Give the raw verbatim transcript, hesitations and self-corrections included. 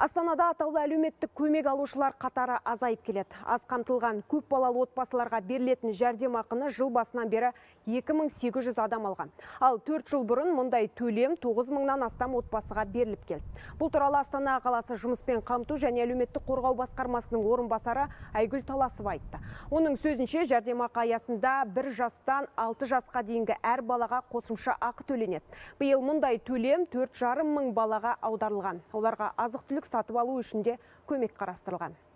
Астанада атаулы әлеуметтік көмек алушылар қатары азайып келеді. Аз қамтылған көп балалы отбасыларға берілетін жәрдемақыны жыл басынан бері екі мың сегіз жүз адам алған. Ал төрт жыл бұрын мұндай төлем тоғыз мыңнан астам отбасыға беріліп келді. Бұл туралы Астана қаласы жұмыспен қамту және әлеуметтік қорғау басқармасының орынбасары Айгүл Таласова айтты. Оның сөзінше жәрдемақы аясында бір жастан алты жасқа дейінгі әр балаға қосымша ақы төленеді. Биыл мұндай төлем төрт жарым мың балаға аударылған. Оларға азық-түлік сатып алу үшін де көмек қарастырылған.